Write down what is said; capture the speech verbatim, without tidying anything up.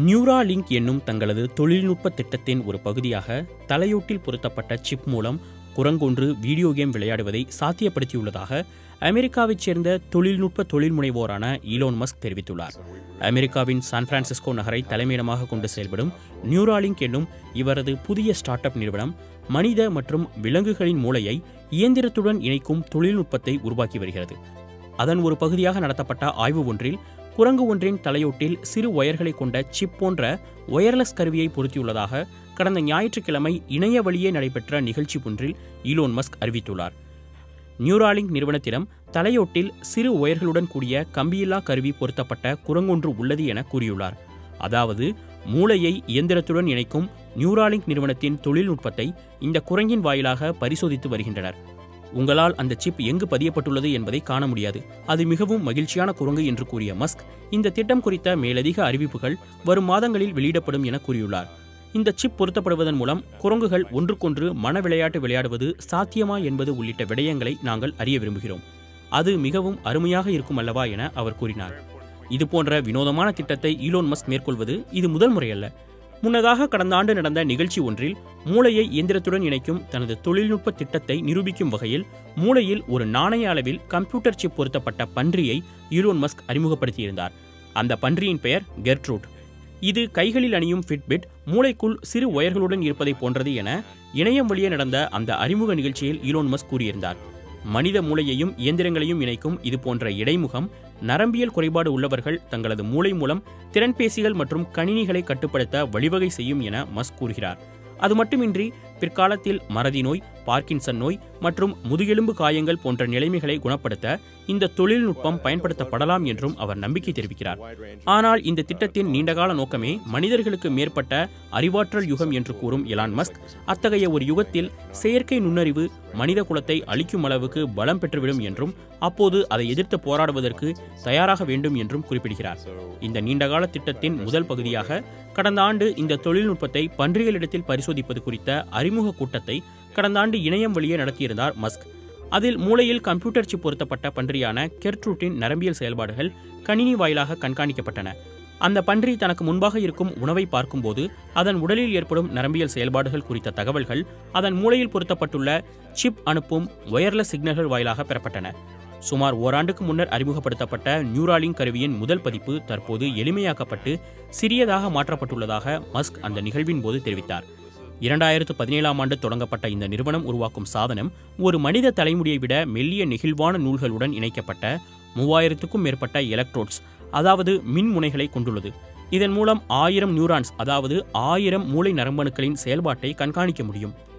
Neuralink என்னும் தங்களது தொழில்நுட்ப திட்டத்தின் ஒரு பகுதியாக தலையோட்டில் பொருத்தப்பட்ட சிப் மூலம் குரங்கொன்று வீடியோ கேம் விளையாடுவதை சாத்தியப்படுத்தியுள்ளதாக அமெரிக்காவைச் சேர்ந்த தொழில்நுட்ப தொழில் முனைவோரான ஈலோன் மஸ்க் தெரிவித்துள்ளார். அமெரிக்காவின் சான் பிரான்சிஸ்கோ நகரை தலைமையிடமாக கொண்டு செயல்படும் நியூராலிங்க் என்னும் இவரது புதிய ஸ்டார்ட் அப் நிறுவனம் மனித மற்றும் விலங்குகளின் மூளையை இயந்திரத்துடன் இணைக்கும் தொழில்நுட்பத்தை உருவாக்கி வருகிறது. அதன் ஒரு பகுதியாக நடத்தப்பட்ட ஆய்வு ஒன்றில் குரங்கு ஒன்றின் தலையோட்டில் சிறு ஒயர்களை கொண்ட சிப் போன்ற ஒயர்லெஸ் கருவியை பொருத்தியுள்ளதாக கடந்த ஞாயிற்றுக்கிழமை இணைய வழியே நடைபெற்ற நிகழ்ச்சி ஒன்றில் ஈலோன் மஸ்க் அறிவித்துள்ளார். நியூராலிங்க் நிறுவனத்திடம் தலையோட்டில் சிறு ஒயர்களுடன் கூடிய கம்பியில்லா கருவி பொருத்தப்பட்ட குரங்கொன்று உள்ளது என கூறியுள்ளார். அதாவது மூளையை இயந்திரத்துடன் இணைக்கும் நியூராலிங்க் நிறுவனத்தின் தொழில்நுட்பத்தை இந்த குரங்கின் வாயிலாக பரிசோதித்து வருகின்றனர். உங்களால் அந்த சிப் எங்கு பதியப்பட்டுள்ளது என்பதை காண முடியாது. அது மிகவும் மகிழ்ச்சியான குரங்கு என்று கூறிய மஸ்க் இந்த திட்டம் குறித்த மேலதிக அறிவிப்புகள் வரும் மாதங்களில் வெளியிடப்படும் என கூறியுள்ளார். இந்த சிப் பொருத்தப்படுவதன் மூலம் குரங்குகள் ஒன்றுக்கொன்று மன விளையாட்டு விளையாடுவது சாத்தியமா என்பது உள்ளிட்ட விடயங்களை நாங்கள் அறிய விரும்புகிறோம். அது மிகவும் அருமையாக இருக்கும் அல்லவா என அவர் கூறினார். இதுபோன்ற வினோதமான திட்டத்தை ஈலோன் மஸ்க் மேற்கொள்வது இது முதல் முறையல்ல. முன்னதாக கடந்த ஆண்டு நடந்த நிகழ்ச்சி ஒன்றில் மூளையை இயந்திரத்துடன் இணைக்கும் தனது தொழில்நுட்ப திட்டத்தை நிரூபிக்கும் வகையில் மூளையில் ஒரு நாணய அளவில் கம்ப்யூட்டர் சிப் பொருத்தப்பட்ட பன்றியை ஈலோன் மஸ்க் அறிமுகப்படுத்தியிருந்தார். அந்த பன்றியின் பெயர் கெர்ட்ரூட். இது கைகளில் அணியும் ஃபிட்பிட் மூளைக்குள் சிறு ஒயர்களுடன் இருப்பதை போன்றது என இணையம் வழியே நடந்த அந்த அறிமுக நிகழ்ச்சியில் ஈலோன் மஸ்க் கூறியிருந்தார். மனித மூளையையும் இயந்திரங்களையும் இணைக்கும் இதுபோன்ற இடைமுகம் நரம்பியல் குறைபாடு உள்ளவர்கள் தங்களது மூளை மூலம் திறன்பேசிகள் மற்றும் கணினிகளை கட்டுப்படுத்த வழிவகை செய்யும் என மஸ்க் கூறுகிறார். அது மட்டுமின்றி பிற்காலத்தில் மறதி நோய், பார்க்கின்சன் நோய் மற்றும் முதுகெலும்பு காயங்கள் போன்ற நிலைமைகளை குணப்படுத்த இந்த தொழில்நுட்பம் பயன்படுத்தப்படலாம் என்றும் அவர் நம்பிக்கை தெரிவிக்கிறார். ஆனால் இந்த திட்டத்தின் நீண்டகால நோக்கமே மனிதர்களுக்கு மேற்பட்ட அறிவாற்றல் யுகம் என்று கூறும் எலான் மஸ்க் அத்தகைய ஒரு யுகத்தில் செயற்கை நுண்ணறிவு மனித குலத்தை அழிக்கும் அளவுக்கு பலம் பெற்றுவிடும் என்றும் அப்போது அதை எதிர்த்து போராடுவதற்கு தயாராக வேண்டும் என்றும் குறிப்பிடுகிறார். இந்த நீண்டகால திட்டத்தின் முதல் பகுதியாக கடந்த ஆண்டு இந்த தொழில்நுட்பத்தை பன்றிகளிடத்தில் பரிசோதிப்பது குறித்த அறிமுக கூட்டத்தை கடந்த ஆண்டு இணையம் வழியே நடத்தியிருந்தார் மஸ்க். அதில் மூளையில் கம்ப்யூட்டர் சிப் பொருத்தப்பட்ட பன்றியான கெர்ட்ரூட்டின் நரம்பியல் செயல்பாடுகள் கணினி வாயிலாக கண்காணிக்கப்பட்டன. அந்த பன்றி தனக்கு முன்பாக இருக்கும் உணவை பார்க்கும்போது அதன் உடலில் ஏற்படும் நரம்பியல் செயல்பாடுகள் குறித்த தகவல்கள் அதன் மூளையில் பொருத்தப்பட்டுள்ள சிப் அனுப்பும் ஒயர்லெஸ் சிக்னல்கள் வாயிலாக பெறப்பட்டன. சுமார் ஓராண்டுக்கு முன்னர் அறிமுகப்படுத்தப்பட்ட நியூராலிங்க் கருவியின் முதல் பதிப்பு தற்போது எளிமையாக்கப்பட்டு சிறியதாக மாற்றப்பட்டுள்ளதாக மஸ்க் அந்த நிகழ்வின் போது தெரிவித்தார். இரண்டாயிரத்து பதினேழாம் ஆண்டு தொடங்கப்பட்ட இந்த நிறுவனம் உருவாக்கும் சாதனம் ஒரு மனித தலைமுடியை விட மெல்லிய நெகிழ்வான நூல்களுடன் இணைக்கப்பட்ட மூவாயிரத்துக்கும் மேற்பட்ட எலக்ட்ரோட்ஸ் அதாவது மின் முனைகளை கொண்டுள்ளது. இதன் மூலம் ஆயிரம் நியூரான்ஸ் அதாவது ஆயிரம் மூளை நரம்பணுக்களின் செயல்பாட்டை கண்காணிக்க முடியும்.